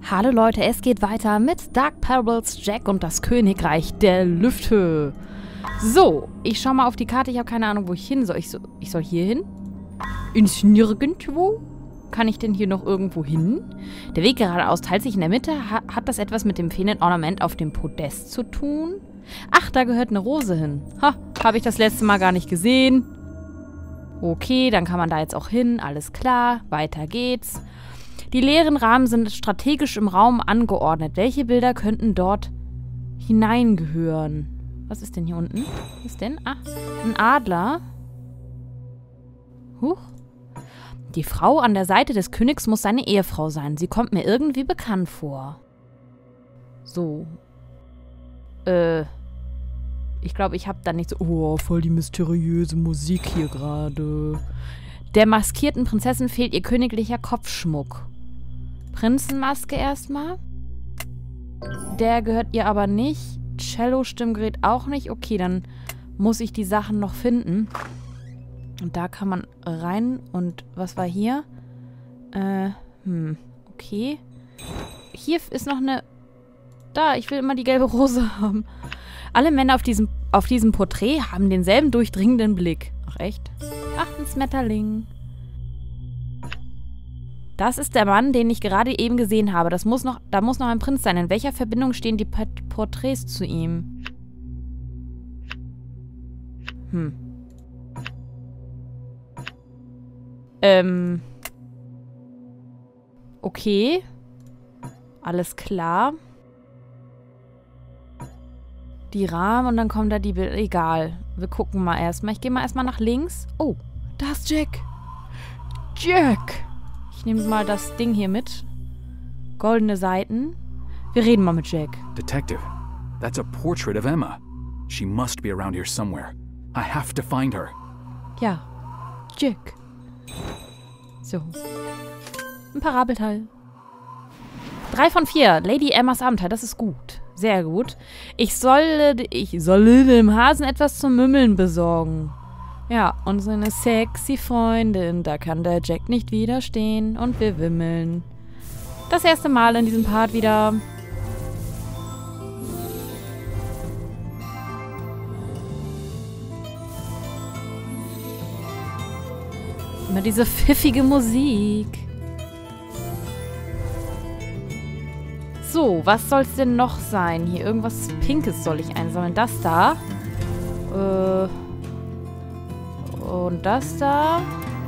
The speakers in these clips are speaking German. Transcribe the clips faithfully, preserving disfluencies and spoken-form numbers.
Hallo Leute, es geht weiter mit Dark Parables, Jack und das Königreich der Lüfte. So, ich schau mal auf die Karte. Ich habe keine Ahnung, wo ich hin soll. Ich, so, ich soll hier hin? Ins Nirgendwo? Kann ich denn hier noch irgendwo hin? Der Weg geradeaus teilt sich in der Mitte. Ha hat das etwas mit dem fehlenden Ornament auf dem Podest zu tun? Ach, da gehört eine Rose hin. Ha, habe ich das letzte Mal gar nicht gesehen. Okay, dann kann man da jetzt auch hin. Alles klar, weiter geht's. Die leeren Rahmen sind strategisch im Raum angeordnet. Welche Bilder könnten dort hineingehören? Was ist denn hier unten? Was ist denn? Ah, ein Adler. Huch. Die Frau an der Seite des Königs muss seine Ehefrau sein. Sie kommt mir irgendwie bekannt vor. So. Äh. Ich glaube, ich habe da nicht so... Oh, voll die mysteriöse Musik hier gerade. Der maskierten Prinzessin fehlt ihr königlicher Kopfschmuck. Prinzenmaske erstmal. Der gehört ihr aber nicht. Cello-Stimmgerät auch nicht. Okay, dann muss ich die Sachen noch finden. Und da kann man rein. Und was war hier? Äh, hm, okay. Hier ist noch eine... Da, ich will immer die gelbe Rose haben. Alle Männer auf diesem, auf diesem Porträt haben denselben durchdringenden Blick. Ach, echt? Ach, ein Schmetterling. Das ist der Mann, den ich gerade eben gesehen habe. Das muss noch, da muss noch ein Prinz sein. In welcher Verbindung stehen die Porträts zu ihm? Hm. Ähm. Okay. Alles klar. Die Rahmen und dann kommen da die Bilder. Egal. Wir gucken mal erstmal. Ich gehe mal erstmal nach links. Oh, da ist Jack. Jack! Ich nehme mal das Ding hier mit. Goldene Seiten. Wir reden mal mit Jack. Detective, that's a portrait of Emma. She must be around here somewhere. I have to find her. Ja, Jack. So. Ein Parabelteil. Drei von vier. Lady Emmas Abenteuer. Das ist gut. Sehr gut. Ich soll, ich soll dem Hasen etwas zum Mümmeln besorgen. Ja, und seine sexy Freundin, da kann der Jack nicht widerstehen und wir wimmeln. Das erste Mal in diesem Part wieder. Immer diese pfiffige Musik. So, was soll es denn noch sein? Hier irgendwas Pinkes soll ich einsammeln. Das da. Äh... Und das da.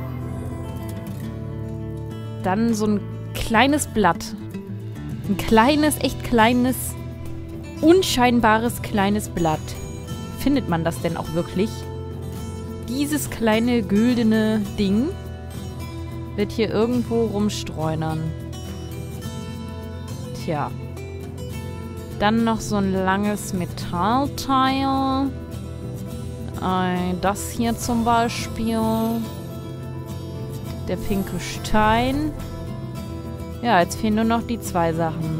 Dann so ein kleines Blatt. Ein kleines, echt kleines, unscheinbares kleines Blatt. Findet man das denn auch wirklich? Dieses kleine, güldene Ding wird hier irgendwo rumstreunern. Tja. Dann noch so ein langes Metallteil. Das hier zum Beispiel. Der pinke Stein. Ja, jetzt fehlen nur noch die zwei Sachen.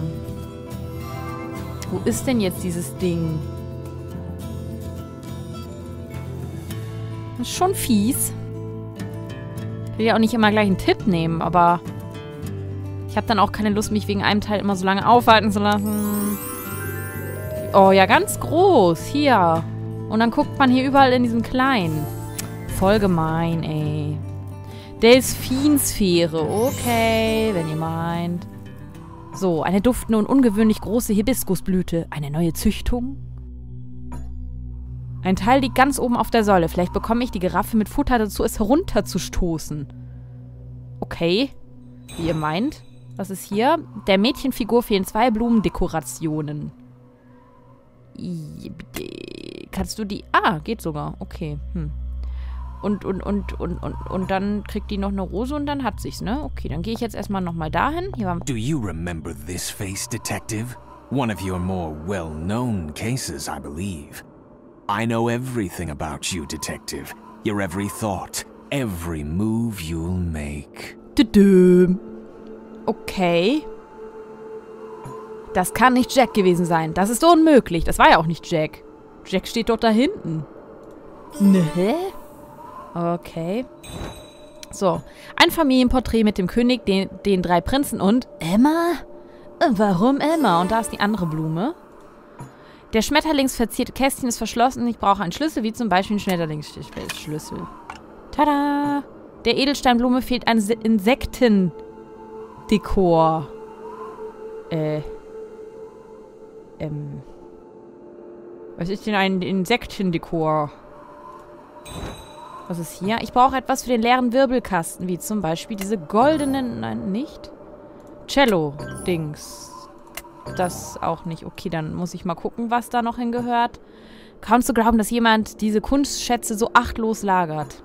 Wo ist denn jetzt dieses Ding? Das ist schon fies. Ich will ja auch nicht immer gleich einen Tipp nehmen, aber ich habe dann auch keine Lust, mich wegen einem Teil immer so lange aufhalten zu lassen. Oh ja, ganz groß. Hier. Und dann guckt man hier überall in diesem Kleinen. Voll gemein, ey. Delphinsphäre. Okay, wenn ihr meint. So, eine duftende und ungewöhnlich große Hibiskusblüte. Eine neue Züchtung? Ein Teil liegt ganz oben auf der Säule. Vielleicht bekomme ich die Giraffe mit Futter dazu, es herunterzustoßen. Okay. Wie ihr meint. Was ist hier? Der Mädchenfigur fehlen zwei Blumendekorationen. Kannst du die... Ah, geht sogar. Okay. Hm. Und, und, und, und, und, und dann kriegt die noch eine Rose und dann hat sich's, ne? Okay, dann gehe ich jetzt erstmal nochmal dahin. Hier war... Do you remember this face, Detective? One of your more well-known cases, I believe. I know everything about you, Detective. Your every thought, every move you'll make. Okay. Das kann nicht Jack gewesen sein. Das ist unmöglich. Das war ja auch nicht Jack. Jack steht dort da hinten. Ne? Okay. So. Ein Familienporträt mit dem König, den, den drei Prinzen und Emma? Warum Emma? Und da ist die andere Blume. Der schmetterlingsverzierte Kästchen ist verschlossen. Ich brauche einen Schlüssel, wie zum Beispiel einen Schmetterlingsschlüssel. Tada! Der Edelsteinblume fehlt ein Insektendekor. Äh. Ähm. Was ist denn ein Insektendekor? Was ist hier? Ich brauche etwas für den leeren Wirbelkasten, wie zum Beispiel diese goldenen... Nein, nicht? Cello-Dings. Das auch nicht. Okay, dann muss ich mal gucken, was da noch hingehört. Kaum zu glauben, dass jemand diese Kunstschätze so achtlos lagert.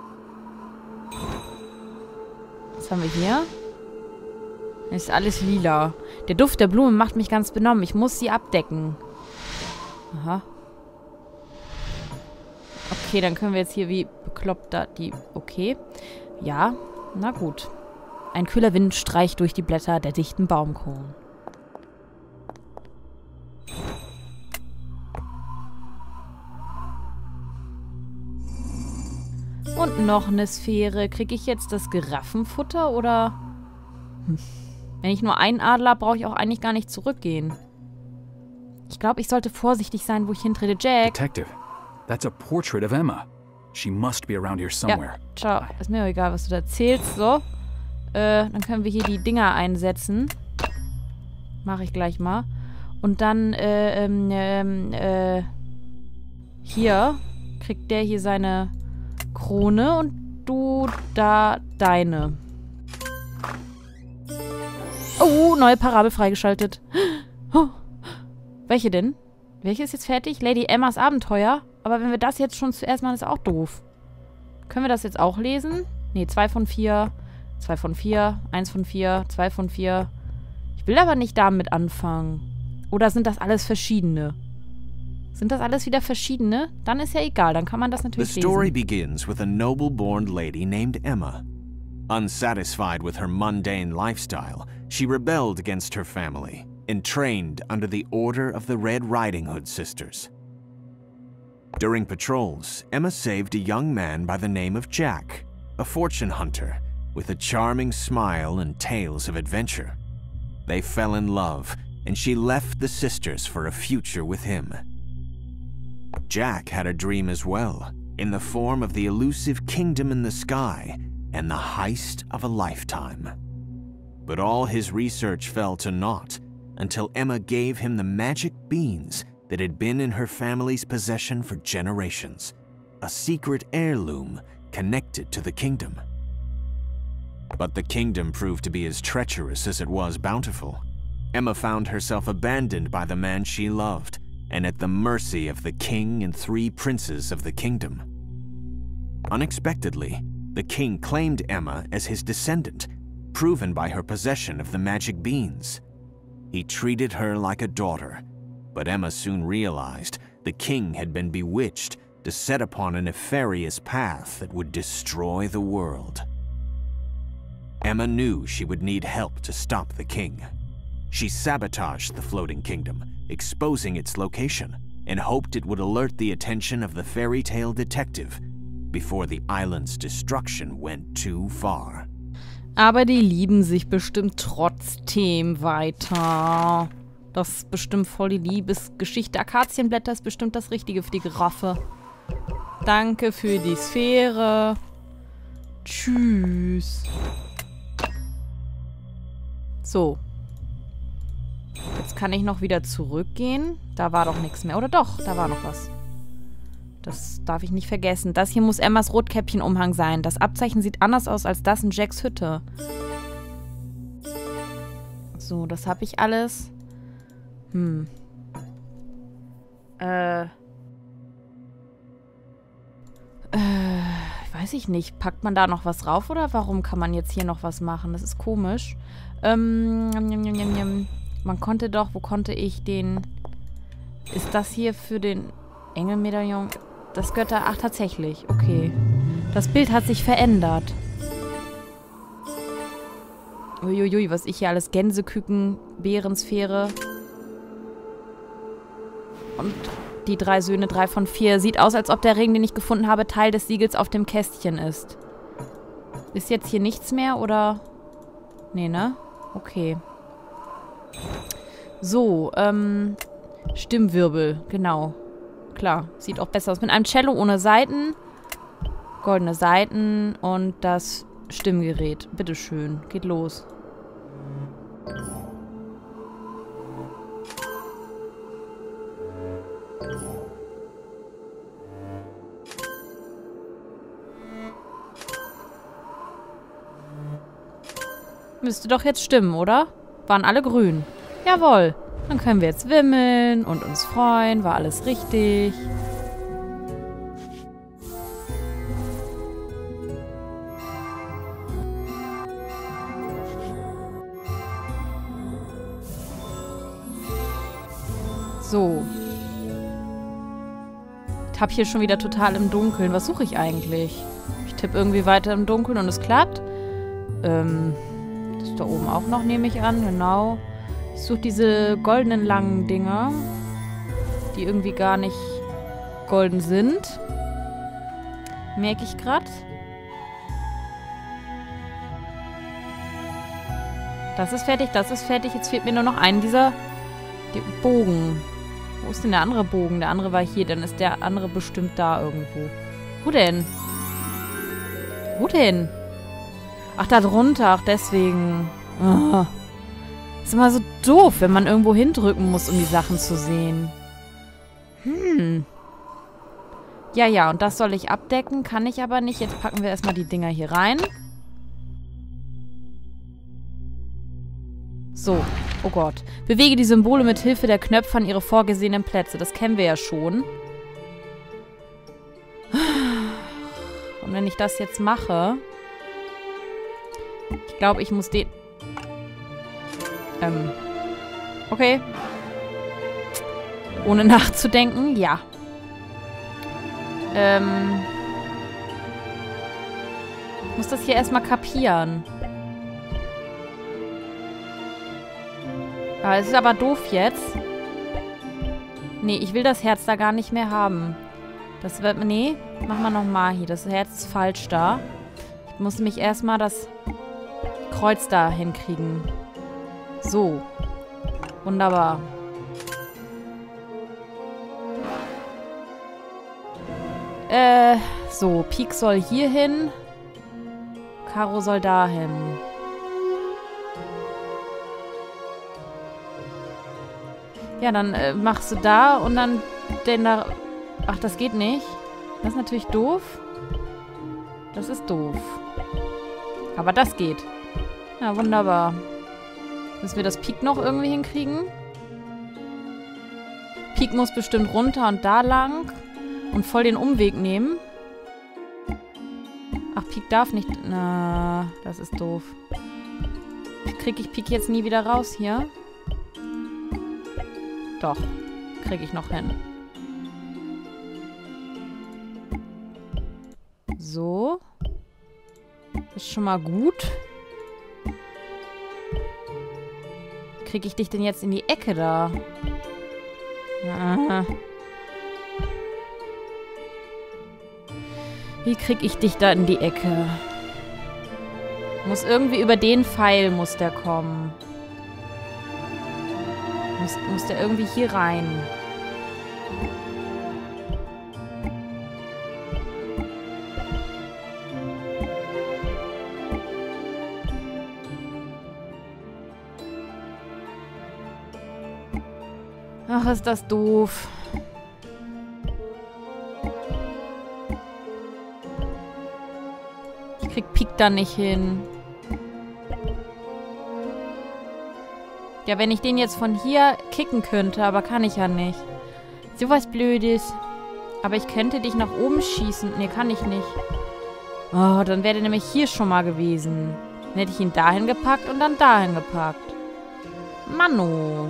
Was haben wir hier? Ist alles lila. Der Duft der Blume macht mich ganz benommen. Ich muss sie abdecken. Aha. Okay, dann können wir jetzt hier wie bekloppt da die... Okay. Ja, na gut. Ein kühler Wind streicht durch die Blätter der dichten Baumkronen. Und noch eine Sphäre. Kriege ich jetzt das Giraffenfutter oder... Hm. Wenn ich nur einen Adler habe, brauche ich auch eigentlich gar nicht zurückgehen. Ich glaube, ich sollte vorsichtig sein, wo ich hintrete. Jack. Detective, that's a portrait of Emma. She must be around here somewhere. Ja, ciao. Ist mir auch egal, was du da erzählst. So. Äh, dann können wir hier die Dinger einsetzen. Mache ich gleich mal. Und dann, äh, ähm, ähm, äh, hier kriegt der hier seine Krone und du da deine. Oh, neue Parabel freigeschaltet. Oh. Welche denn? Welche ist jetzt fertig? Lady Emmas Abenteuer? Aber wenn wir das jetzt schon zuerst machen, ist auch doof. Können wir das jetzt auch lesen? Ne, zwei von vier. zwei von vier. eins von vier. zwei von vier. Ich will aber nicht damit anfangen. Oder sind das alles verschiedene? Sind das alles wieder verschiedene? Dann ist ja egal, dann kann man das natürlich lesen. The story begins with a noble-born lady named Emma. Unsatisfied with her mundane lifestyle, she rebelled against her family and trained under the Order of the Red Riding Hood Sisters. During patrols, Emma saved a young man by the name of Jack, a fortune hunter with a charming smile and tales of adventure. They fell in love, and she left the sisters for a future with him. Jack had a dream as well, in the form of the elusive kingdom in the sky and the heist of a lifetime. But all his research fell to naught until Emma gave him the magic beans that had been in her family's possession for generations, a secret heirloom connected to the kingdom. But the kingdom proved to be as treacherous as it was bountiful. Emma found herself abandoned by the man she loved and at the mercy of the king and three princes of the kingdom. Unexpectedly, the king claimed Emma as his descendant, proven by her possession of the magic beans. He treated her like a daughter, but Emma soon realized the king had been bewitched to set upon a nefarious path that would destroy the world. Emma knew she would need help to stop the king. She sabotaged the floating kingdom, exposing its location, and hoped it would alert the attention of the fairy tale detective before the island's destruction went too far. Aber die lieben sich bestimmt trotzdem weiter. Das ist bestimmt voll die Liebesgeschichte. Akazienblätter ist bestimmt das Richtige für die Giraffe. Danke für die Sphäre. Tschüss. So. Jetzt kann ich noch wieder zurückgehen. Da war doch nichts mehr. Oder doch, da war noch was. Das darf ich nicht vergessen. Das hier muss Emmas Rotkäppchen-Umhang sein. Das Abzeichen sieht anders aus als das in Jacks Hütte. So, das habe ich alles. Hm. Äh. Äh, weiß ich nicht. Packt man da noch was drauf oder warum kann man jetzt hier noch was machen? Das ist komisch. Ähm, njam, njam, njam, njam. Man konnte doch, wo konnte ich den... Ist das hier für den Engelmedaillon? Das Götter... Ach, tatsächlich. Okay. Das Bild hat sich verändert. Uiuiui, was ich hier alles... Gänseküken, Bärensphäre. Und die drei Söhne, drei von vier. Sieht aus, als ob der Ring, den ich gefunden habe, Teil des Siegels auf dem Kästchen ist. Ist jetzt hier nichts mehr, oder... Nee, ne? Okay. So, ähm, Stimmwirbel, genau. Klar, sieht auch besser aus. Mit einem Cello ohne Saiten, goldene Saiten und das Stimmgerät. Bitteschön, geht los. Müsste doch jetzt stimmen, oder? Waren alle grün. Jawohl. Dann können wir jetzt wimmeln und uns freuen. War alles richtig. So. Ich hab hier schon wieder total im Dunkeln. Was suche ich eigentlich? Ich tippe irgendwie weiter im Dunkeln und es klappt. Ähm... Das ist da oben auch noch, nehme ich an. Genau. Ich suche diese goldenen langen Dinger, die irgendwie gar nicht golden sind. Merke ich gerade. Das ist fertig, das ist fertig. Jetzt fehlt mir nur noch ein dieser die Bogen. Wo ist denn der andere Bogen? Der andere war hier, dann ist der andere bestimmt da irgendwo. Wo denn? Wo denn? Ach, da drunter. Ach, deswegen. Oh. Ist immer so doof, wenn man irgendwo hindrücken muss, um die Sachen zu sehen. Hm. Ja, ja, und das soll ich abdecken. Kann ich aber nicht. Jetzt packen wir erstmal die Dinger hier rein. So. Oh Gott. Bewege die Symbole mit Hilfe der Knöpfe an ihre vorgesehenen Plätze. Das kennen wir ja schon. Und wenn ich das jetzt mache... Ich glaube, ich muss den... Ähm. Okay. Ohne nachzudenken, ja. Ähm. Ich muss das hier erstmal kapieren. Aber es ist aber doof jetzt. Nee, ich will das Herz da gar nicht mehr haben. Das wird... Nee, machen wir nochmal hier. Das Herz ist falsch da. Ich muss nämlich erstmal das... Kreuz da hinkriegen. So. Wunderbar. Äh, so. Pik soll hier hin. Karo soll da hin. Ja, dann äh, machst du da und dann den da... Ach, das geht nicht. Das ist natürlich doof. Das ist doof. Aber das geht. Ja, wunderbar. Müssen wir das Pik noch irgendwie hinkriegen? Pik muss bestimmt runter und da lang. Und voll den Umweg nehmen. Ach, Pik darf nicht... Na, das ist doof. Krieg ich Pik jetzt nie wieder raus hier? Doch. Krieg ich noch hin. So. Ist schon mal gut. Kriege ich dich denn jetzt in die Ecke da? Aha. Wie kriege ich dich da in die Ecke? Muss irgendwie über den Pfeil muss der kommen. Muss, muss der irgendwie hier rein. Ach, ist das doof. Ich krieg Pik da nicht hin. Ja, wenn ich den jetzt von hier kicken könnte, aber kann ich ja nicht. So was Blödes. Aber ich könnte dich nach oben schießen. Nee, kann ich nicht. Oh, dann wäre der nämlich hier schon mal gewesen. Dann hätte ich ihn dahin gepackt und dann dahin gepackt. Mano.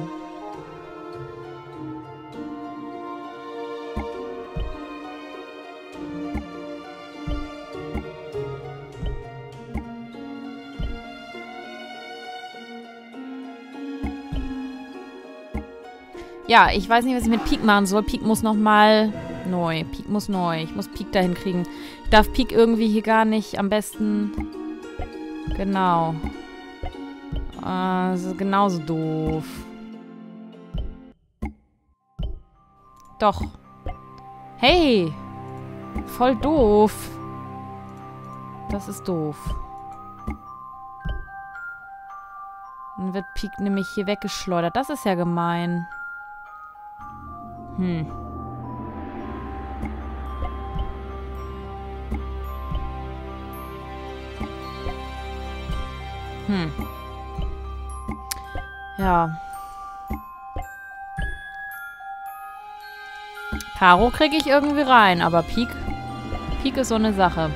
Ja, ich weiß nicht, was ich mit Pik machen soll. Pik muss nochmal neu. Pik muss neu. Ich muss Pik dahin kriegen. Ich darf Pik irgendwie hier gar nicht am besten... Genau. Äh, das ist genauso doof. Doch. Hey! Voll doof. Das ist doof. Dann wird Pieck nämlich hier weggeschleudert. Das ist ja gemein. Hm. Hm. Ja. Karo kriege ich irgendwie rein, aber Pieck, Pieck ist so eine Sache.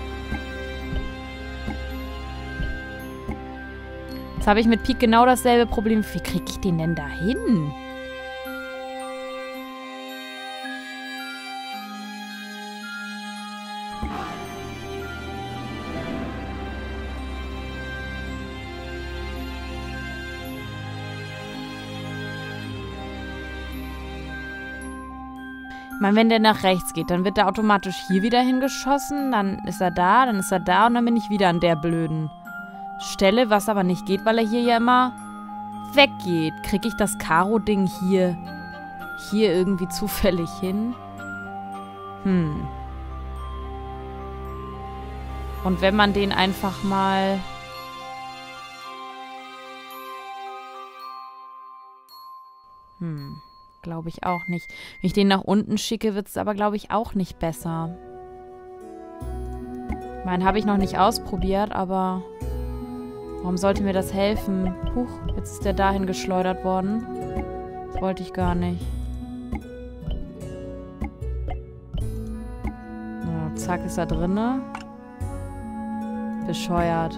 Jetzt habe ich mit Pieck genau dasselbe Problem. Wie kriege ich den denn da hin? Ich meine, wenn der nach rechts geht, dann wird er automatisch hier wieder hingeschossen. Dann ist er da, dann ist er da und dann bin ich wieder an der blöden Stelle, was aber nicht geht, weil er hier ja immer weggeht. Kriege ich das Karo-Ding hier, hier irgendwie zufällig hin? Hm. Und wenn man den einfach mal... Hm... Glaube ich auch nicht. Wenn ich den nach unten schicke, wird es aber, glaube ich, auch nicht besser. Ich meine, habe ich noch nicht ausprobiert, aber warum sollte mir das helfen? Huch, jetzt ist der dahin geschleudert worden. Das wollte ich gar nicht. So, zack, ist er drinne. Bescheuert.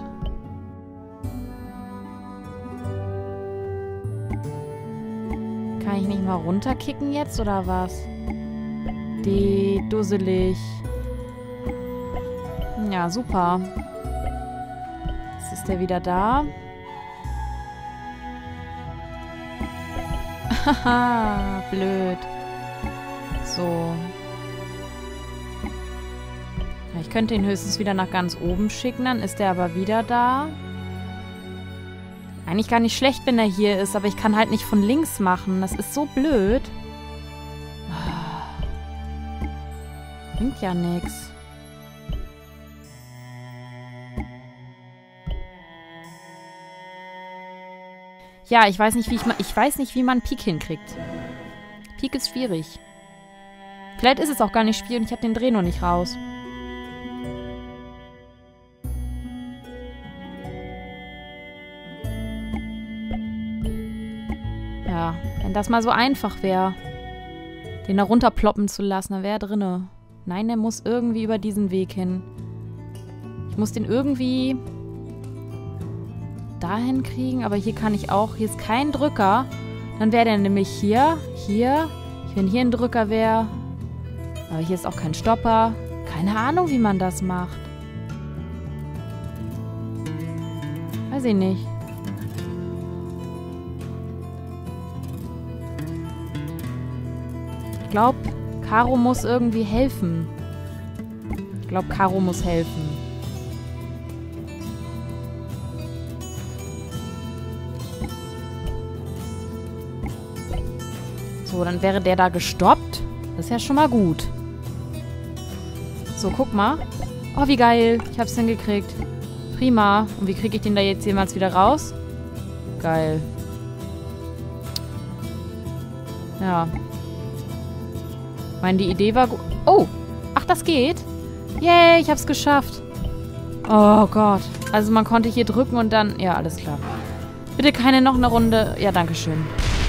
Kann ich nicht mal runterkicken jetzt, oder was? Die dusselig. Ja, super. Jetzt ist der wieder da. Haha, blöd. So. Ja, ich könnte ihn höchstens wieder nach ganz oben schicken, dann ist er aber wieder da. Eigentlich gar nicht schlecht, wenn er hier ist, aber ich kann halt nicht von links machen. Das ist so blöd. Bringt ja nichts. Ja, ich weiß nicht, wie ich, ich weiß nicht, wie man Pieck hinkriegt. Pieck ist schwierig. Vielleicht ist es auch gar nicht schwierig und ich habe den Dreh noch nicht raus. Ja, wenn das mal so einfach wäre, den da runterploppen zu lassen, dann wäre er drinne. Nein, der muss irgendwie über diesen Weg hin. Ich muss den irgendwie dahin kriegen, aber hier kann ich auch, hier ist kein Drücker. Dann wäre der nämlich hier, hier. Wenn hier ein Drücker wäre, aber hier ist auch kein Stopper. Keine Ahnung, wie man das macht. Weiß ich nicht. Ich glaube, Karo muss irgendwie helfen. Ich glaube, Karo muss helfen. So, dann wäre der da gestoppt. Das ist ja schon mal gut. So, guck mal. Oh, wie geil. Ich hab's hingekriegt. Prima. Und wie kriege ich den da jetzt jemals wieder raus? Geil. Ja. Ich meine, die Idee war gut. Oh! Ach, das geht? Yay, ich hab's geschafft. Oh Gott. Also man konnte hier drücken und dann... Ja, alles klar. Bitte keine noch eine Runde. Ja, danke schön.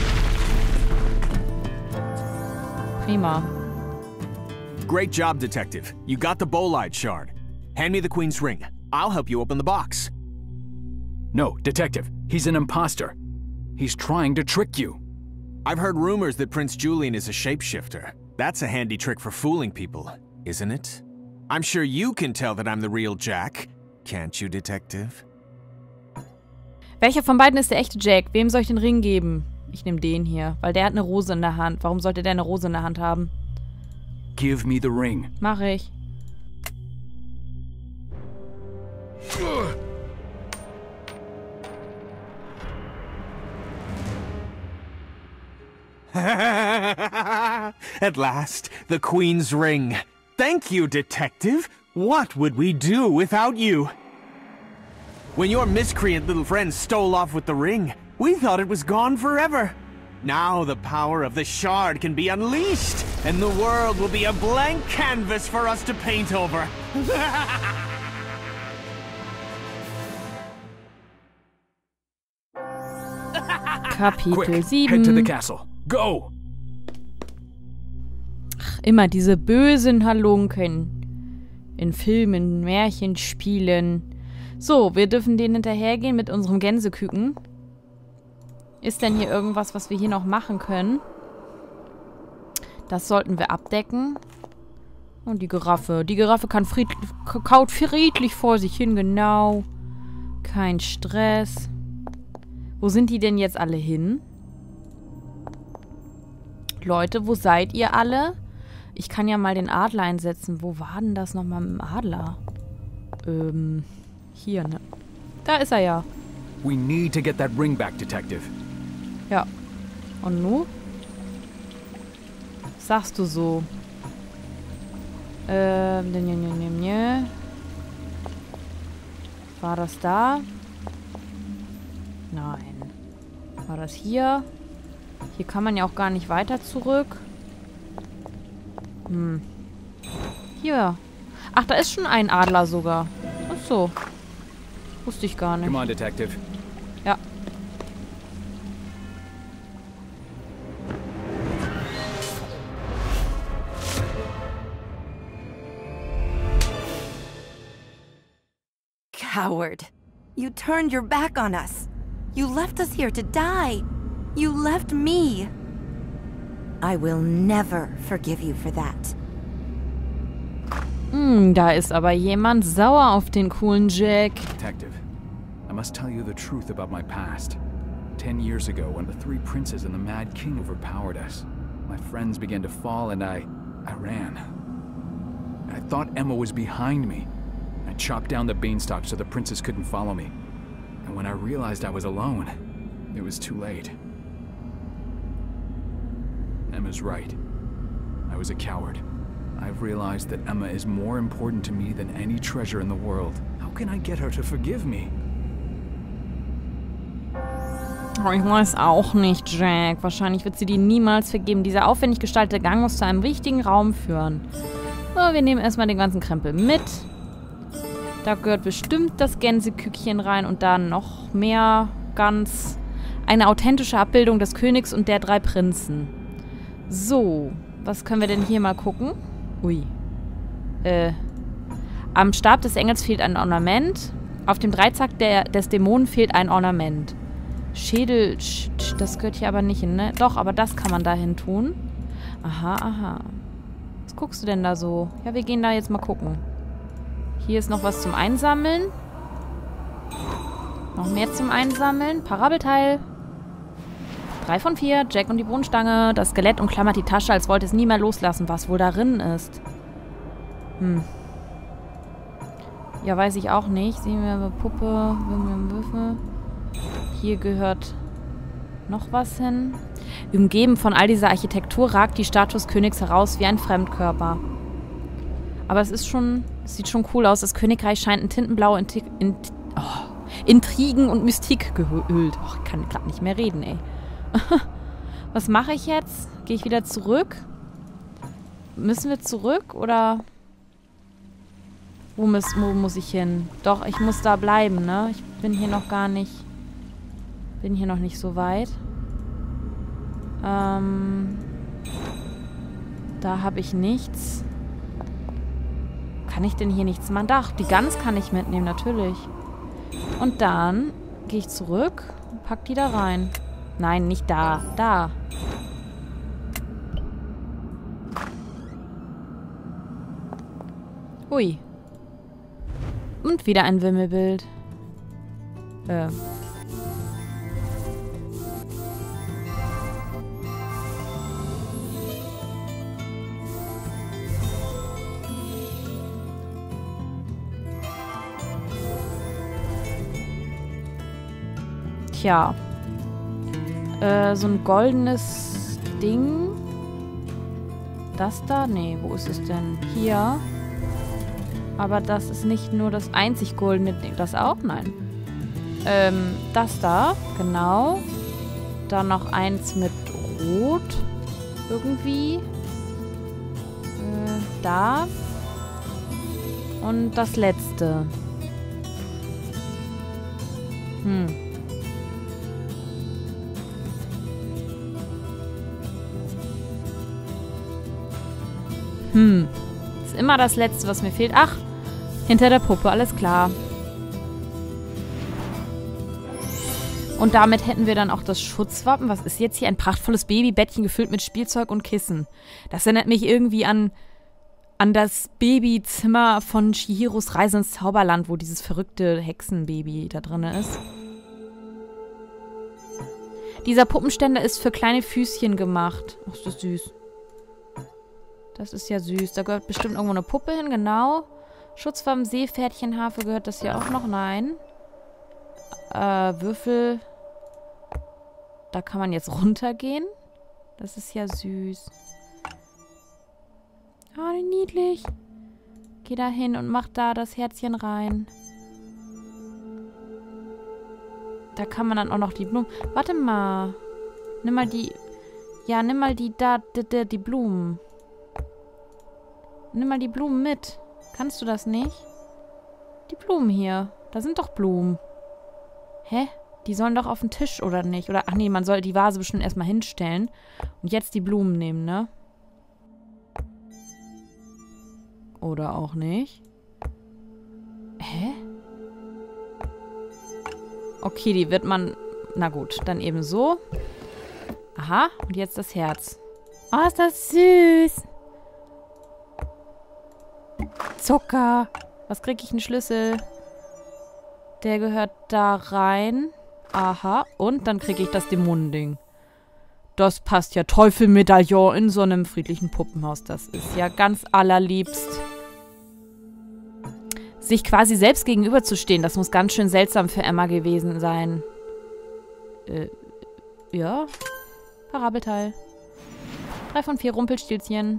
Prima. Great job, Detective. You got the bolide shard. Hand me the Queen's ring. I'll help you open the box. No, Detective. He's an imposter. He's trying to trick you. I've heard rumors that Prince Julian is a shapeshifter. That's a handy trick for fooling people, isn't it? I'm sure you can tell that I'm the real Jack. Can't you, Detective? Welcher von beiden ist der echte Jack? Wem soll ich den Ring geben? Ich nehme den hier, weil der hat eine Rose in der Hand. Warum sollte der eine Rose in der Hand haben? Give me the ring. Mach ich. At last, the Queen's ring. Thank you, Detective. What would we do without you? When your miscreant little friend stole off with the ring, we thought it was gone forever. Now the power of the shard can be unleashed, and the world will be a blank canvas for us to paint over. Kapitel Quick, head to the sieben. castle. Go! Ach, immer diese bösen Halunken. In Filmen, Märchenspielen. So, wir dürfen denen hinterhergehen mit unserem Gänseküken. Ist denn hier irgendwas, was wir hier noch machen können? Das sollten wir abdecken. Und die Giraffe. Die Giraffe kann friedlich, kaut friedlich vor sich hin, genau. Kein Stress. Wo sind die denn jetzt alle hin? Leute, wo seid ihr alle? Ich kann ja mal den Adler einsetzen. Wo war denn das nochmal mit dem Adler? Ähm, hier, ne? Da ist er ja. We need to get that ring back, Detective. Ja. Und nu? Sagst du so? Ähm, nö, nö, nö, nö. War das da? Nein. War das hier? Hier kann man ja auch gar nicht weiter zurück. Hm. Hier. Ach, da ist schon ein Adler sogar. Ach so. Wusste ich gar nicht. Come on, Detective. Ja. Coward. You turned your back on us. You left us here to die. You left me. I will never forgive you for that. Hm, da ist aber jemand sauer auf den coolen Jack. Detective, I must tell you the truth about my past. Ten years ago, when the three princes and the Mad King overpowered us, my friends began to fall and I... I ran. I thought Emma was behind me. I chopped down the beanstalk so the princes couldn't follow me. And when I realized I was alone, it was too late. Emma's right. I was a coward. I've realized that Emma is more important to me than any treasure in the world. How can I get her to forgive me? Oh, ich weiß auch nicht, Jack. Wahrscheinlich wird sie dir niemals vergeben. Dieser aufwendig gestaltete Gang muss zu einem wichtigen Raum führen. So, wir nehmen erstmal den ganzen Krempel mit. Da gehört bestimmt das Gänsekükchen rein und dann noch mehr ganz... Eine authentische Abbildung des Königs und der drei Prinzen. So, was können wir denn hier mal gucken? Ui. Äh, am Stab des Engels fehlt ein Ornament. Auf dem Dreizack der, des Dämonen fehlt ein Ornament. Schädel, sch, sch, das gehört hier aber nicht hin, ne? Doch, aber das kann man da hin tun. Aha, aha. Was guckst du denn da so? Ja, wir gehen da jetzt mal gucken. Hier ist noch was zum Einsammeln. Noch mehr zum Einsammeln. Parabelteil. Drei von vier. Jack und die Bohnenstange. Das Skelett umklammert die Tasche, als wollte es nie mehr loslassen, was wohl darin ist. Hm. Ja, weiß ich auch nicht. Sehen wir eine Puppe. Würfel. Hier gehört noch was hin. Umgeben von all dieser Architektur ragt die Statue des Königs heraus wie ein Fremdkörper. Aber es ist schon... Es sieht schon cool aus. Das Königreich scheint in tintenblaue Inti in oh, Intrigen und Mystik gehüllt. Oh, ich kann gerade nicht mehr reden, ey. Was mache ich jetzt? Gehe ich wieder zurück? Müssen wir zurück, oder... Wo muss, wo muss ich hin? Doch, ich muss da bleiben, ne? Ich bin hier noch gar nicht... Bin hier noch nicht so weit. Ähm... Da habe ich nichts... Kann ich denn hier nichts machen? Doch, die Gans kann ich mitnehmen, natürlich. Und dann gehe ich zurück und pack die da rein. Nein, nicht da. Da. Ui. Und wieder ein Wimmelbild. Äh. Tja. Äh, so ein goldenes Ding. Das da? Nee, wo ist es denn? Hier. Aber das ist nicht nur das einzig goldene Ding. Das auch? Nein. Ähm, das da. Genau. Dann noch eins mit Rot. Irgendwie. Äh, da. Und das letzte. Hm. Hm. Ist immer das Letzte, was mir fehlt. Ach, hinter der Puppe, alles klar. Und damit hätten wir dann auch das Schutzwappen. Was ist jetzt hier? Ein prachtvolles Babybettchen gefüllt mit Spielzeug und Kissen. Das erinnert mich irgendwie an, an das Babyzimmer von Chihiros Reise ins Zauberland, wo dieses verrückte Hexenbaby da drin ist. Dieser Puppenständer ist für kleine Füßchen gemacht. Ach, ist das süß. Das ist ja süß. Da gehört bestimmt irgendwo eine Puppe hin, genau. Schutzwappen, Seepferdchenharfe, gehört das hier auch noch? Nein. Äh, Würfel. Da kann man jetzt runtergehen. Das ist ja süß. Ah, oh, niedlich. Geh da hin und mach da das Herzchen rein. Da kann man dann auch noch die Blumen... Warte mal. Nimm mal die... Ja, nimm mal die da... Die, die, die Blumen. Nimm mal die Blumen mit. Kannst du das nicht? Die Blumen hier. Da sind doch Blumen. Hä? Die sollen doch auf den Tisch, oder nicht? Oder, ach nee, man soll die Vase bestimmt erstmal hinstellen. Und jetzt die Blumen nehmen, ne? Oder auch nicht. Hä? Okay, die wird man... Na gut, dann eben so. Aha, und jetzt das Herz. Oh, ist das süß. Zucker. Was kriege ich einen Schlüssel? Der gehört da rein. Aha. Und dann kriege ich das Dämonending. Das passt ja. Teufelmedaillon in so einem friedlichen Puppenhaus. Das ist ja ganz allerliebst. Sich quasi selbst gegenüberzustehen, das muss ganz schön seltsam für Emma gewesen sein. Äh, ja. Parabelteil. Drei von vier Rumpelstilzchen.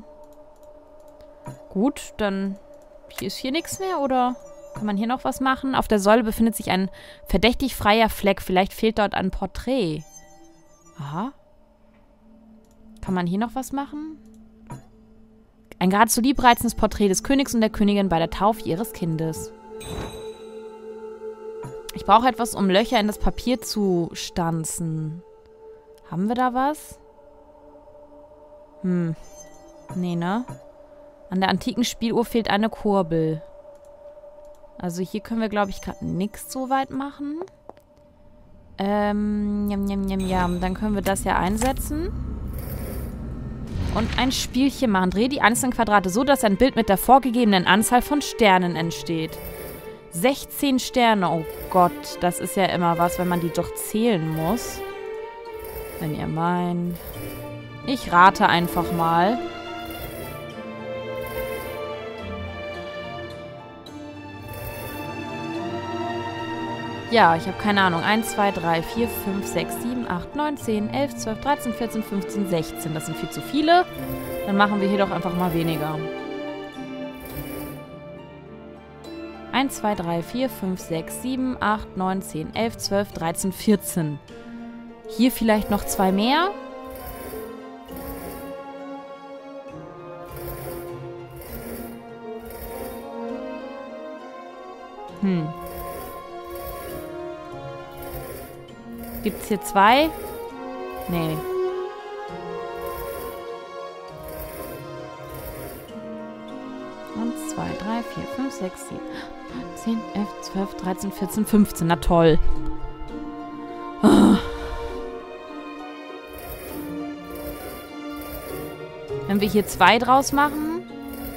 Gut, dann... Hier ist hier nichts mehr, oder kann man hier noch was machen? Auf der Säule befindet sich ein verdächtig freier Fleck. Vielleicht fehlt dort ein Porträt. Aha. Kann man hier noch was machen? Ein geradezu liebreizendes Porträt des Königs und der Königin bei der Taufe ihres Kindes. Ich brauche etwas, um Löcher in das Papier zu stanzen. Haben wir da was? Hm. Nee, ne? An der antiken Spieluhr fehlt eine Kurbel. Also hier können wir, glaube ich, gerade nichts so weit machen. Ähm, jam, jam, jam, jam. Dann können wir das ja einsetzen. Und ein Spielchen machen. Dreh die einzelnen Quadrate so, dass ein Bild mit der vorgegebenen Anzahl von Sternen entsteht. sechzehn Sterne. Oh Gott, das ist ja immer was, wenn man die doch zählen muss. Wenn ihr meint. Ich rate einfach mal. Ja, ich habe keine Ahnung. eins, zwei, drei, vier, fünf, sechs, sieben, acht, neun, zehn, elf, zwölf, dreizehn, vierzehn, fünfzehn, sechzehn. Das sind viel zu viele. Dann machen wir hier doch einfach mal weniger. eins, zwei, drei, vier, fünf, sechs, sieben, acht, neun, zehn, elf, zwölf, dreizehn, vierzehn. Hier vielleicht noch zwei mehr. Hm. Gibt's hier zwei? Nee. Und zwei, drei, vier, fünf, sechs, sieben, acht, neun, zehn, elf, zwölf, dreizehn, vierzehn, fünfzehn. Na toll. Oh. Wenn wir hier zwei draus machen,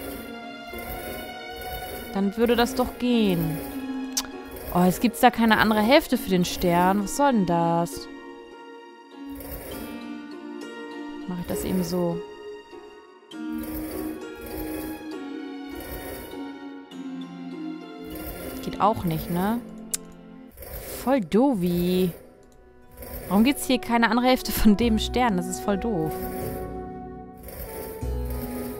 dann würde das doch gehen. Oh, jetzt gibt es da keine andere Hälfte für den Stern. Was soll denn das? Mache ich das eben so. Geht auch nicht, ne? Voll doofi. Warum gibt es hier keine andere Hälfte von dem Stern? Das ist voll doof.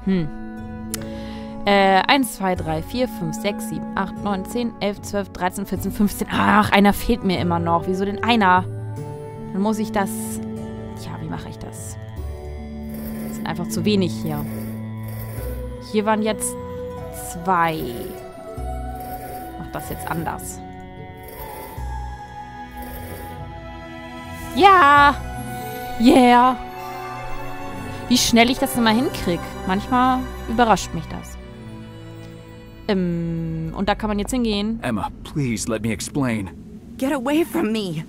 Hm. Äh, eins, zwei, drei, vier, fünf, sechs, sieben, acht, neun, zehn, elf, zwölf, dreizehn, vierzehn, fünfzehn. Ach, einer fehlt mir immer noch. Wieso denn einer? Dann muss ich das... Tja, wie mache ich das? Das sind einfach zu wenig hier. Hier waren jetzt zwei. Ich mach das jetzt anders. Ja! Yeah! Wie schnell ich das immer hinkriege. Manchmal überrascht mich das. Ähm, und da kann man jetzt hingehen. Emma, please let me explain. Get away from me.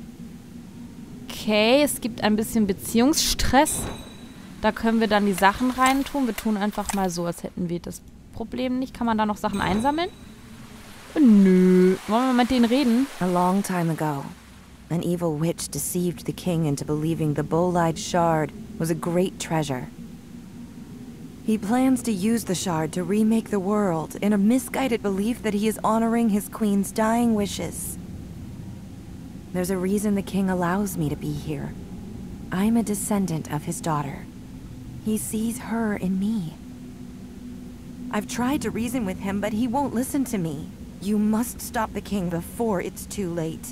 Okay, es gibt ein bisschen Beziehungsstress. Da können wir dann die Sachen reintun. Wir tun einfach mal so, als hätten wir das Problem nicht. Kann man da noch Sachen einsammeln? Nö. Wollen wir mit denen reden? A long time ago, an evil witch deceived the king into believing the Bolide Shard was a great treasure. He plans to use the shard to remake the world in a misguided belief that he is honoring his queen's dying wishes. There's a reason the king allows me to be here. I'm a descendant of his daughter. He sees her in me. I've tried to reason with him, but he won't listen to me. You must stop the king before it's too late.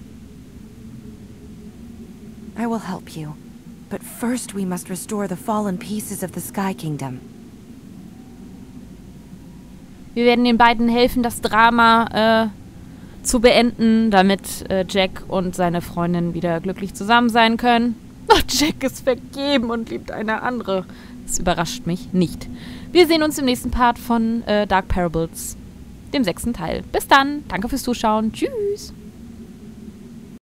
I will help you, but first we must restore the fallen pieces of the Sky Kingdom. Wir werden den beiden helfen, das Drama äh, zu beenden, damit äh, Jack und seine Freundin wieder glücklich zusammen sein können. Oh, Jack ist vergeben und liebt eine andere. Das überrascht mich nicht. Wir sehen uns im nächsten Part von äh, Dark Parables, dem sechsten Teil. Bis dann. Danke fürs Zuschauen. Tschüss.